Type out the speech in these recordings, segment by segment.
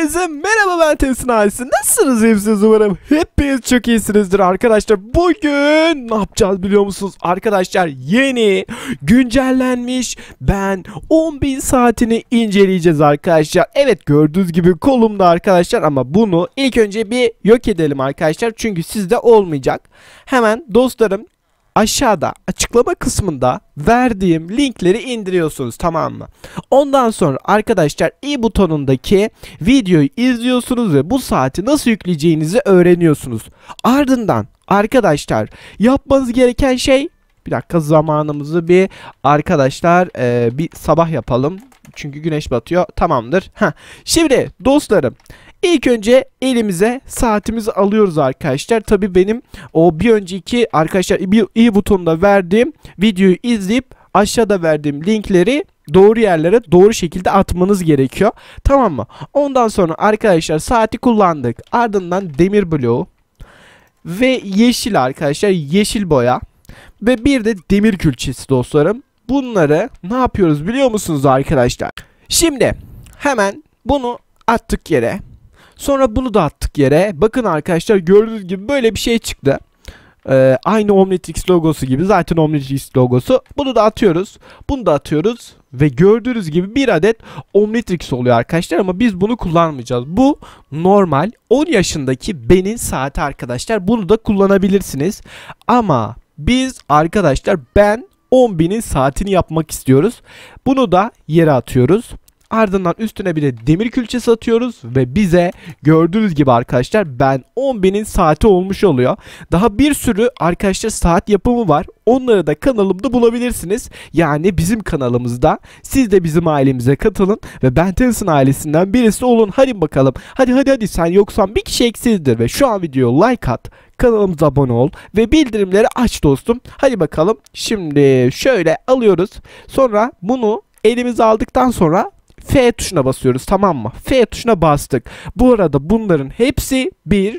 Hepinize merhaba, ben Tesin ailesi. Nasılsınız? Hepsiniz umarım hepiniz çok iyisinizdir arkadaşlar. Bugün ne yapacağız biliyor musunuz? Arkadaşlar yeni güncellenmiş Ben 10.000 saatini inceleyeceğiz arkadaşlar. Evet, gördüğünüz gibi kolumda arkadaşlar, ama bunu ilk önce bir yok edelim arkadaşlar. Çünkü sizde olmayacak. Hemen dostlarım, aşağıda açıklama kısmında verdiğim linkleri indiriyorsunuz, tamam mı? Ondan sonra arkadaşlar i butonundaki videoyu izliyorsunuz ve bu saati nasıl yükleyeceğinizi öğreniyorsunuz. Ardından arkadaşlar yapmanız gereken şey, bir dakika zamanımızı bir arkadaşlar bir sabah yapalım. Çünkü güneş batıyor. Tamamdır. Şimdi dostlarım, İlk önce elimize saatimizi alıyoruz arkadaşlar. Tabii benim o bir önceki arkadaşlar i butonunda verdiğim videoyu izleyip aşağıda verdiğim linkleri doğru yerlere doğru şekilde atmanız gerekiyor. Tamam mı? Ondan sonra arkadaşlar saati kullandık. Ardından demir bloğu ve yeşil arkadaşlar, yeşil boya ve bir de demir külçesi dostlarım. Bunları ne yapıyoruz biliyor musunuz arkadaşlar? Şimdi hemen bunu attık yere. Sonra bunu da attık yere. Bakın arkadaşlar, gördüğünüz gibi böyle bir şey çıktı. Aynı Omnitrix logosu gibi. Zaten Omnitrix logosu. Bunu da atıyoruz. Bunu da atıyoruz. Ve gördüğünüz gibi bir adet Omnitrix oluyor arkadaşlar. Ama biz bunu kullanmayacağız. Bu normal 10 yaşındaki Ben'in saati arkadaşlar. Bunu da kullanabilirsiniz. Ama biz arkadaşlar Ben 10.000'in saatini yapmak istiyoruz. Bunu da yere atıyoruz. Ardından üstüne bir de demir külçesi atıyoruz ve bize gördüğünüz gibi arkadaşlar Ben 10.000'in saati olmuş oluyor. Daha bir sürü arkadaşlar saat yapımı var. Onları da kanalımda bulabilirsiniz. Yani bizim kanalımızda. Siz de bizim ailemize katılın ve Ben Tesin ailesinden birisi olun. Hadi bakalım. Hadi sen yoksan bir kişi eksizdir ve şu an videoya like at. Kanalımıza abone ol ve bildirimleri aç dostum. Hadi bakalım. Şimdi şöyle alıyoruz. Sonra bunu elimize aldıktan sonra F tuşuna basıyoruz, tamam mı? F tuşuna bastık. Bu arada bunların hepsi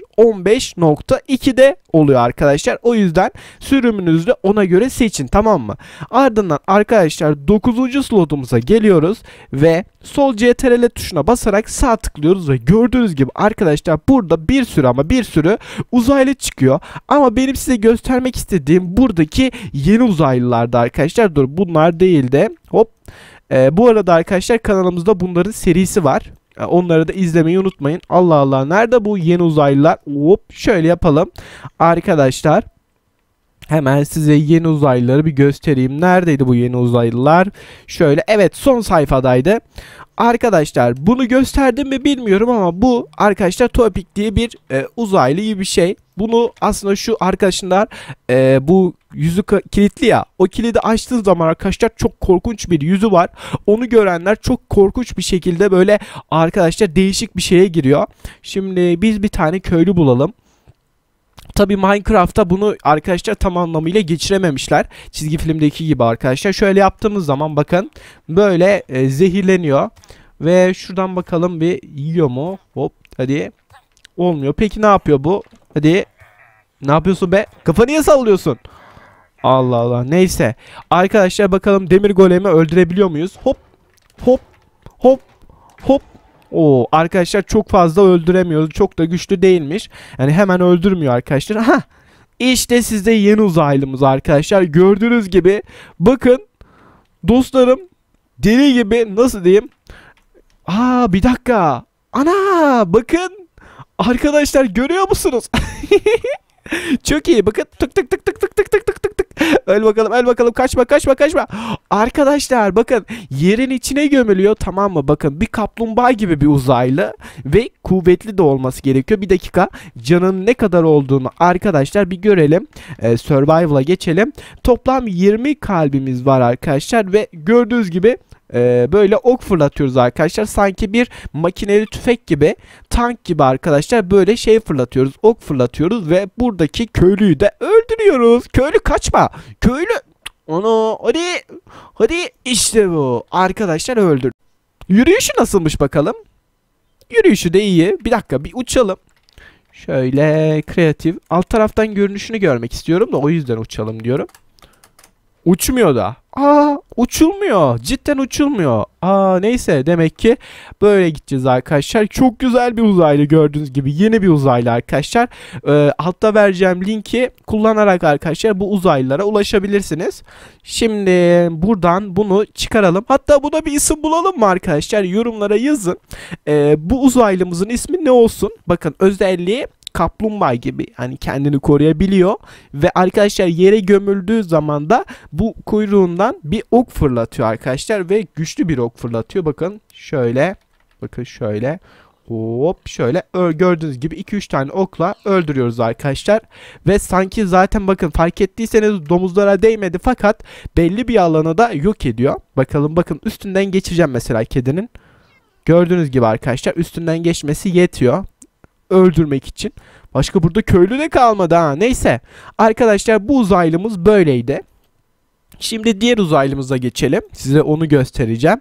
1.15.2'de oluyor arkadaşlar. O yüzden sürümünüzü de ona göre seçin, tamam mı? Ardından arkadaşlar 9. slotumuza geliyoruz ve sol CTRL tuşuna basarak sağ tıklıyoruz ve gördüğünüz gibi arkadaşlar burada bir sürü uzaylı çıkıyor. Ama benim size göstermek istediğim buradaki yeni uzaylılardı arkadaşlar. Dur, bunlar değil de hop. Bu arada arkadaşlar kanalımızda bunların serisi var. Onları da izlemeyi unutmayın. Allah Allah, nerede bu yeni uzaylılar? Hop, şöyle yapalım. Arkadaşlar hemen size yeni uzaylıları bir göstereyim. Neredeydi bu yeni uzaylılar? Şöyle, evet, son sayfadaydı. Arkadaşlar bunu gösterdim mi bilmiyorum ama bu arkadaşlar Topik diye bir uzaylı gibi bir şey. Bunu aslında şu arkadaşlar bu yüzü kilitli ya. O kilidi açtığı zaman arkadaşlar çok korkunç bir yüzü var. Onu görenler çok korkunç bir şekilde böyle arkadaşlar değişik bir şeye giriyor. Şimdi biz bir tane köylü bulalım. Tabii Minecraft'ta bunu arkadaşlar tam anlamıyla geçirememişler. Çizgi filmdeki gibi arkadaşlar. Şöyle yaptığımız zaman bakın böyle zehirleniyor. Ve şuradan bakalım bir yiyor mu? Hop, hadi. Olmuyor. Peki ne yapıyor bu? Hadi. Ne yapıyorsun be? Kafanı niye sallıyorsun? Allah Allah. Neyse. Arkadaşlar bakalım demir golemi öldürebiliyor muyuz? Hop. Hop. Hop. Hop. Oo, arkadaşlar çok fazla öldüremiyoruz. Çok da güçlü değilmiş. Yani hemen öldürmüyor arkadaşlar. İşte sizde yeni uzaylımız arkadaşlar. Gördüğünüz gibi bakın dostlarım, deli gibi, nasıl diyeyim? Bir dakika. Ana, bakın. Arkadaşlar görüyor musunuz? Çok iyi. Bakın tık tık tık tık tık tık tık tık tık tık. Öl bakalım. Kaçma. Arkadaşlar bakın yerin içine gömülüyor, tamam mı? Bakın bir kaplumbağa gibi bir uzaylı ve kuvvetli de olması gerekiyor. Bir dakika, canın ne kadar olduğunu arkadaşlar bir görelim. Survival'a geçelim. Toplam 20 kalbimiz var arkadaşlar ve gördüğünüz gibi böyle ok fırlatıyoruz arkadaşlar. Sanki bir makineli tüfek gibi, tank gibi arkadaşlar, böyle şey fırlatıyoruz. Ok fırlatıyoruz ve buradaki köylüyü de öldürüyoruz. Köylü kaçma. Köylü. Onu hadi işte bu. Arkadaşlar öldür. Yürüyüşü nasılmış bakalım? Yürüyüşü de iyi. Bir dakika, bir uçalım. Şöyle kreatif. Alt taraftan görünüşünü görmek istiyorum da o yüzden uçalım diyorum. Uçmuyor da. Uçulmuyor. Cidden uçulmuyor. Neyse demek ki böyle gideceğiz arkadaşlar. Çok güzel bir uzaylı gördüğünüz gibi. Yeni bir uzaylı arkadaşlar. Altta vereceğim linki kullanarak arkadaşlar bu uzaylılara ulaşabilirsiniz. Şimdi buradan bunu çıkaralım. Hatta buna bir isim bulalım mı arkadaşlar? Yorumlara yazın. Bu uzaylımızın ismi ne olsun? Bakın özelliği kaplumbağa gibi, hani kendini koruyabiliyor ve arkadaşlar yere gömüldüğü zaman da bu kuyruğundan bir ok fırlatıyor arkadaşlar ve güçlü bir ok fırlatıyor. Bakın şöyle, bakın şöyle, hop şöyle gördüğünüz gibi 2-3 tane okla öldürüyoruz arkadaşlar ve sanki zaten bakın fark ettiyseniz domuzlara değmedi fakat belli bir alanı da yok ediyor. Bakalım, bakın üstünden geçeceğim mesela kedinin. Gördüğünüz gibi arkadaşlar üstünden geçmesi yetiyor öldürmek için. Başka burada köylü de kalmadı ha. Neyse. Arkadaşlar bu uzaylımız böyleydi. Şimdi diğer uzaylımıza geçelim. Size onu göstereceğim.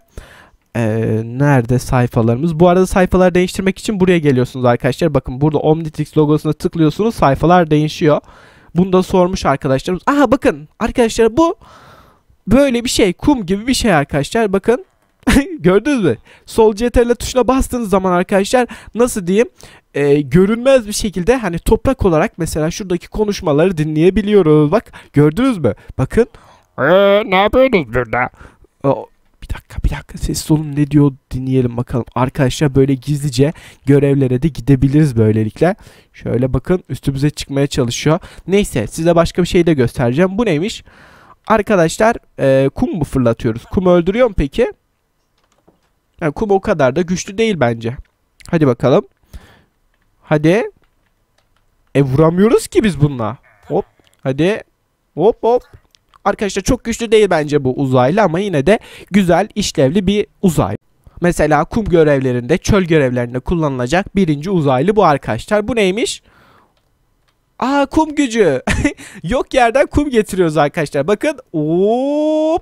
Nerede sayfalarımız? Bu arada sayfaları değiştirmek için buraya geliyorsunuz arkadaşlar. Bakın burada Omnitrix logosuna tıklıyorsunuz. Sayfalar değişiyor. Bunu da sormuş arkadaşlarımız. Aha bakın arkadaşlar bu böyle bir şey. Kum gibi bir şey arkadaşlar. Bakın. Gördünüz mü? Sol CTRL tuşuna bastığınız zaman arkadaşlar nasıl diyeyim? Görünmez bir şekilde hani toprak olarak mesela şuradaki konuşmaları dinleyebiliyoruz. Bak gördünüz mü? Bakın. Ne yapıyorsunuz burada? Bir dakika sessiz olun, ne diyor dinleyelim bakalım. Arkadaşlar böyle gizlice görevlere de gidebiliriz böylelikle. Şöyle bakın üstümüze çıkmaya çalışıyor. Neyse size başka bir şey de göstereceğim. Bu neymiş? Arkadaşlar kum mu fırlatıyoruz? Kum öldürüyor mu peki? Yani kum o kadar da güçlü değil bence. Hadi bakalım. Hadi. Vuramıyoruz ki biz bununla. Hop. Hadi. Hop hop. Arkadaşlar çok güçlü değil bence bu uzaylı ama yine de güzel, işlevli bir uzaylı. Mesela kum görevlerinde, çöl görevlerinde kullanılacak birinci uzaylı bu arkadaşlar. Bu neymiş? Kum gücü. Yok yerden kum getiriyoruz arkadaşlar. Bakın. Hop.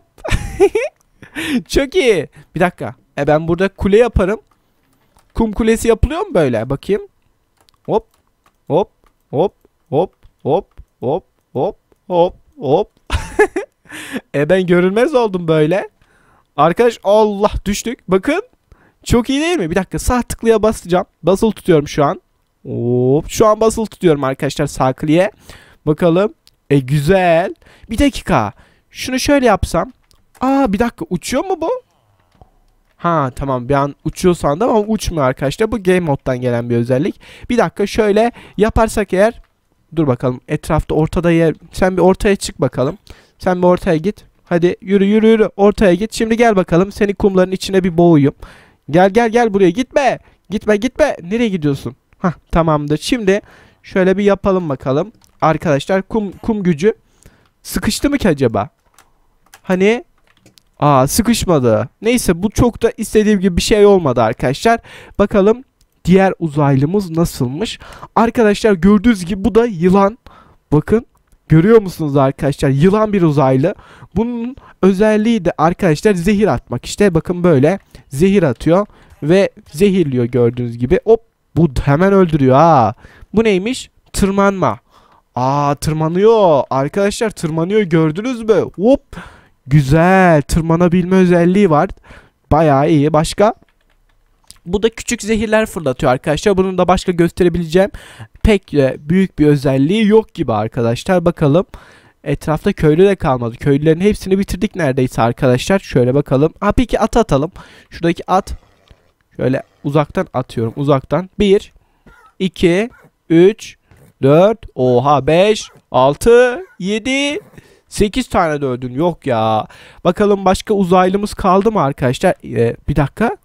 Çok iyi. Bir dakika. Ben burada kule yaparım. Kum kulesi yapılıyor mu böyle? Bakayım. Hop. Hop. Hop. Hop. Hop. Hop. Hop. Hop. Hop. Ben görünmez oldum böyle. Arkadaş Allah düştük. Bakın. Çok iyi değil mi? Bir dakika sağ tıklıya basacağım. Basılı tutuyorum şu an. Hop. Şu an basılı tutuyorum arkadaşlar sağ kliye. Bakalım. Güzel. Bir dakika. Şunu şöyle yapsam. Bir dakika uçuyor mu bu? Tamam bir an uçuyor sandım ama uçmuyor arkadaşlar. Bu game moddan gelen bir özellik. Bir dakika şöyle yaparsak eğer. Dur bakalım etrafta ortada yer. Sen bir ortaya çık bakalım. Sen bir ortaya git. Hadi yürü yürü yürü ortaya git. Şimdi gel bakalım seni kumların içine bir boğuyum. Gel gel gel buraya gitme. Gitme gitme. Nereye gidiyorsun? Tamamdır. Şimdi şöyle bir yapalım bakalım. Arkadaşlar kum gücü. Sıkıştı mı ki acaba? Hani? Sıkışmadı. Neyse bu çok da istediğim gibi bir şey olmadı arkadaşlar. Bakalım diğer uzaylımız nasılmış? Arkadaşlar gördüğünüz gibi bu da yılan. Bakın görüyor musunuz arkadaşlar? Yılan bir uzaylı. Bunun özelliği de arkadaşlar zehir atmak. İşte bakın böyle zehir atıyor ve zehirliyor gördüğünüz gibi. Hop bu hemen öldürüyor Bu neymiş? Tırmanma. Tırmanıyor. Arkadaşlar tırmanıyor gördünüz mü? Hop. Güzel. Tırmanabilme özelliği var. Bayağı iyi. Başka? Bu da küçük zehirler fırlatıyor arkadaşlar. Bunun da başka gösterebileceğim pek büyük bir özelliği yok gibi arkadaşlar. Bakalım. Etrafta köylü de kalmadı. Köylülerin hepsini bitirdik neredeyse arkadaşlar. Şöyle bakalım. Peki at atalım. Şuradaki at. Şöyle uzaktan atıyorum. Uzaktan. 1, 2, 3, 4, 5, 6, 7... 8 tane de öldün. Yok ya. Bakalım başka uzaylımız kaldı mı arkadaşlar? Bir dakika.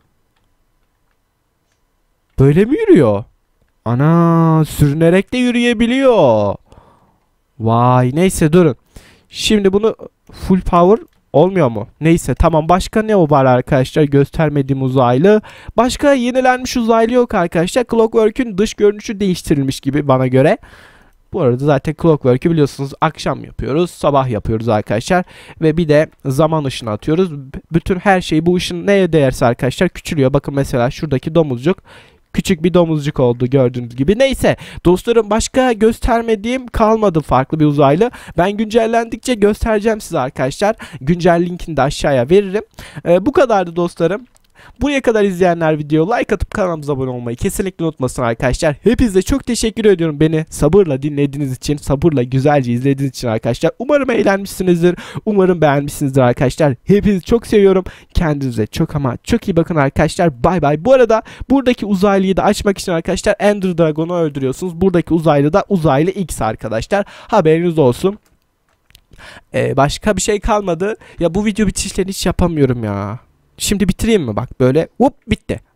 Böyle mi yürüyor? Sürünerek de yürüyebiliyor. Vay neyse durun. Şimdi bunu full power olmuyor mu? Neyse tamam başka ne var arkadaşlar göstermediğim uzaylı. Başka yenilenmiş uzaylı yok arkadaşlar. Clockwork'ün dış görünüşü değiştirilmiş gibi bana göre. Bu arada zaten Clockwork'ü biliyorsunuz akşam yapıyoruz, sabah yapıyoruz arkadaşlar. Ve bir de zaman ışını atıyoruz. Bütün her şey bu ışın neye değerse arkadaşlar küçülüyor. Bakın mesela şuradaki domuzcuk küçük bir domuzcuk oldu gördüğünüz gibi. Neyse dostlarım, başka göstermediğim kalmadı farklı bir uzaylı. Ben güncellendikçe göstereceğim size arkadaşlar. Güncel linkini de aşağıya veririm. Bu kadardı dostlarım. Buraya kadar izleyenler video like atıp kanalımıza abone olmayı kesinlikle unutmasın arkadaşlar. Hepinize çok teşekkür ediyorum beni sabırla dinlediğiniz için, sabırla güzelce izlediğiniz için arkadaşlar. Umarım eğlenmişsinizdir. Umarım beğenmişsinizdir arkadaşlar. Hepinizi çok seviyorum. Kendinize çok ama çok iyi bakın arkadaşlar. Bay bay. Bu arada buradaki uzaylıyı da açmak için arkadaşlar Ender Dragon'u öldürüyorsunuz. Buradaki uzaylı da uzaylı X arkadaşlar. Haberiniz olsun. Başka bir şey kalmadı. Ya bu video bitişlerini hiç yapamıyorum ya. Şimdi bitireyim mi? Bak böyle hop bitti.